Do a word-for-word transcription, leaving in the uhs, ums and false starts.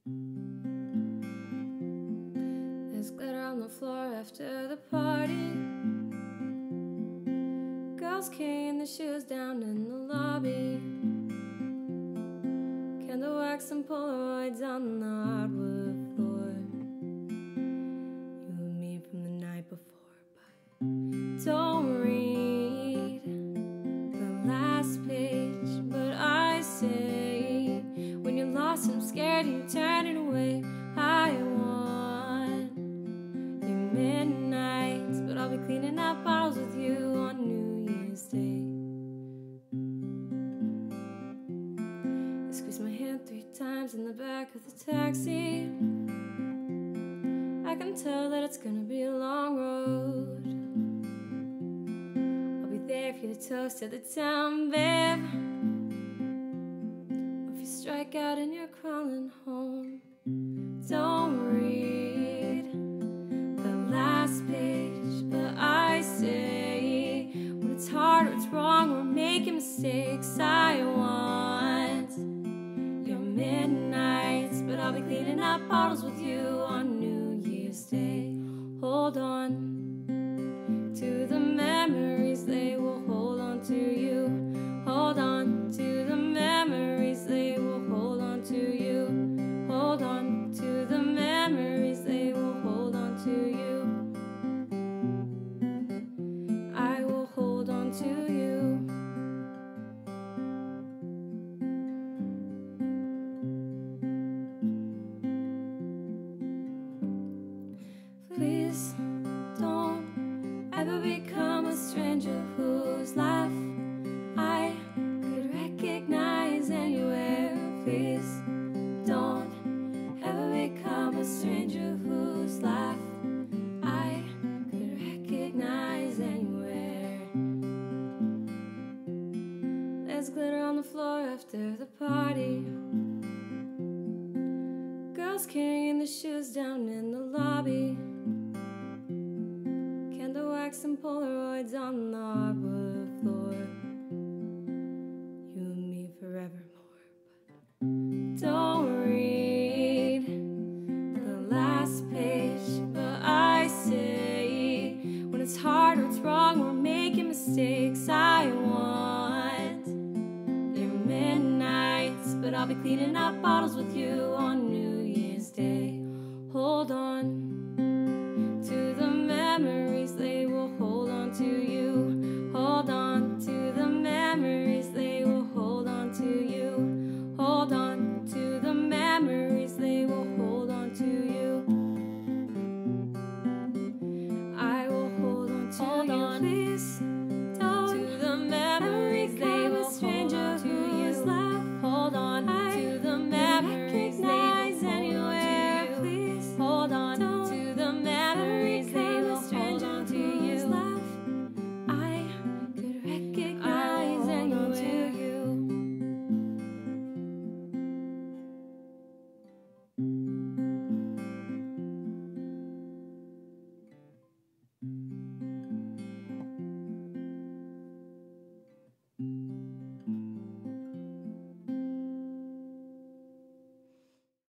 There's glitter on the floor after the party. Girls kicking the shoes down in the lobby. Candle wax and Polaroids on the hardwood floor. You and me from the night before, but don't read the last page. But I say, when you're lost and I'm scared and you turn it away, I want your midnights, but I'll be cleaning up bottles with you on New Year's Day. I squeeze my hand three times in the back of the taxi. I can tell that it's gonna be a long road. I'll be there for you to toast at the town, babe. Or if you strike out and you're crawling home, don't read the last page. But I say, when it's hard or it's wrong or making mistakes, I want your midnights, but I'll be cleaning up bottles with you on New Year's Day. Hold on to the memories, they will hold on to you. Hold on to the memories, they will hold on to you. Hold on to the memories, they will hold on to you. I will hold on to you. Please don't ever become a stranger whose laugh I could recognize anywhere. Please don't ever become a stranger whose laugh I could recognize anywhere. There's glitter on the floor after the party. Girls carrying the shoes down in the lobby. Candle wax and Polaroids on the hardwood floor. You and me forevermore. But don't read the last page. But I say, when it's hard or it's wrong or making mistakes, I want your midnights, but I'll be cleaning up bottles with you on New Year's Day. Hold on